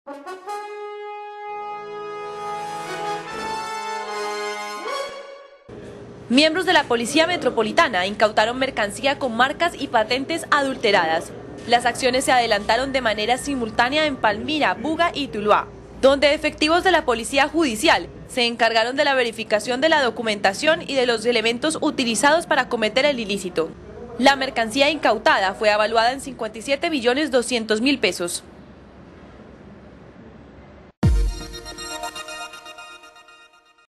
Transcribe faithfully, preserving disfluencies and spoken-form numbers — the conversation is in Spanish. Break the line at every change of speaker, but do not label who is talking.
Miembros de la Policía Metropolitana incautaron mercancía con marcas y patentes adulteradas. Las acciones se adelantaron de manera simultánea en Palmira, Buga y Tuluá, donde efectivos de la Policía Judicial se encargaron de la verificación de la documentación y de los elementos utilizados para cometer el ilícito. La mercancía incautada fue evaluada en cincuenta y siete millones doscientos mil pesos.